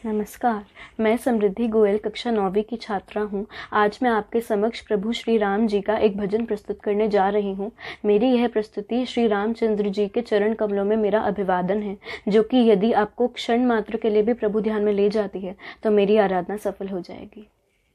नमस्कार, मैं समृद्धि गोयल कक्षा 9वीं की छात्रा हूँ। आज मैं आपके समक्ष प्रभु श्री राम जी का एक भजन प्रस्तुत करने जा रही हूँ। मेरी यह प्रस्तुति श्री रामचंद्र जी के चरण कमलों में मेरा अभिवादन है, जो कि यदि आपको क्षण मात्र के लिए भी प्रभु ध्यान में ले जाती है तो मेरी आराधना सफल हो जाएगी।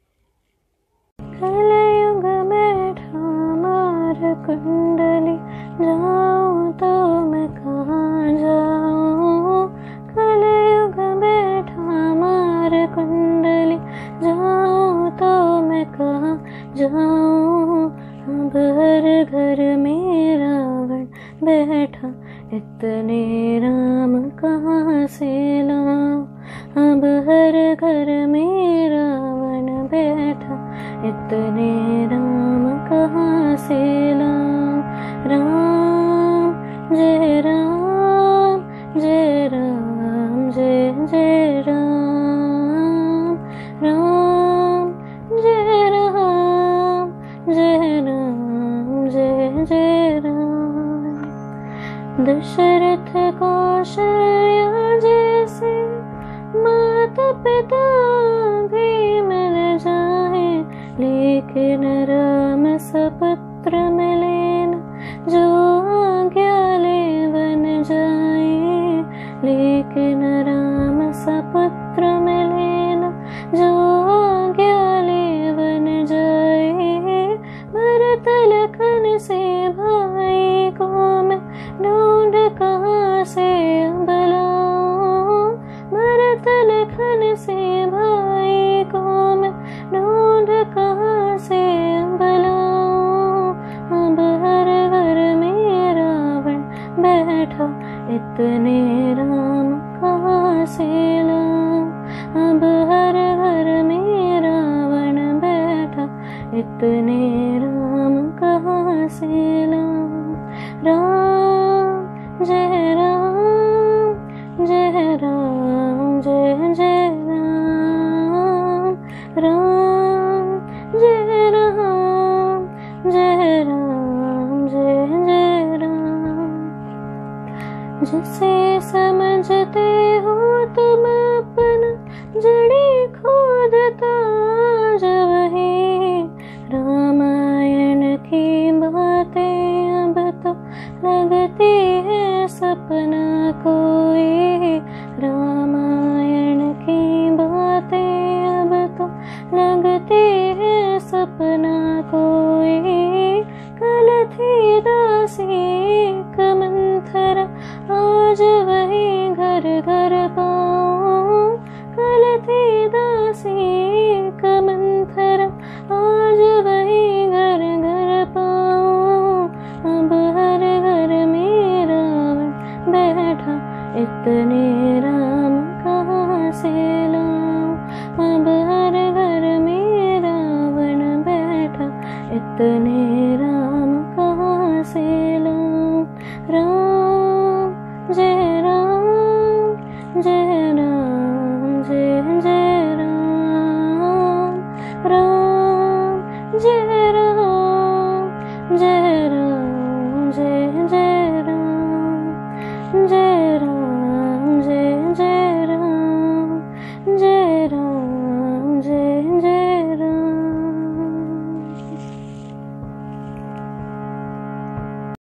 कलयुग में ठामार कुंडली जाऊं तो मैं कहाँ जाऊं। कलयुग में ठामार कुंडली जाऊं तो मैं कहाँ जाऊं। अब हर घर में रावण बैठा, इतने राम कहाँ से लाऊं। अब हर घर में रावण बैठा, इतने राम कहाँ से लाऊं। राम जय राम जय राम जय जय राम। राम जय राम जय राम जय जय राम। दशरथ कौशल्या जैसे माता पिता भी मिल जाए, लेकिन राम सपुत्र मिले न, जो आज्ञा ले बन जाए। लेकिन राम सपुत्र मिले न, जो आज्ञा ले बन जाए। भरत लखन से भाई को मैं ढूंढ कहाँ से बुलाऊं। भरत लखन से भाई को मैं ढूंढ कहाँ से बुलाऊं। अब हर घर में रावण बैठा, इतने राम कहाँ से लाऊं। अब हर घर में रावण बैठा, इतने राम कहाँ से लाऊं। राम जय राम जय राम जय जय राम। राम जय राम जय राम जय जय राम। जिसे समझते हो तुम अपना, जड़ी खोदता जो वही। रामायण की बातें अब तो लगती है सपना कोई। रामायण की बातें अब तो लगती है सपना कोई। कल थी दासी एक मंथरा, आज वही घर घर पाऊं। कल थी दासी एक मंथरा, आज वही घर घर पाऊं। अब हर घर में रावण बैठा, इतने राम कहाँ से